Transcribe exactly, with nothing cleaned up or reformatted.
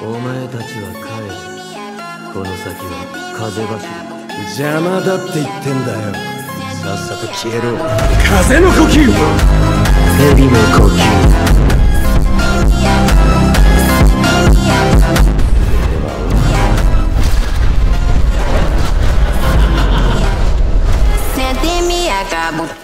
お前たちは帰れ。この先は風柱。 邪魔だって言ってんだよ。さっさと消えろ。風の呼吸。 蛇の呼吸。 Senti mi acabo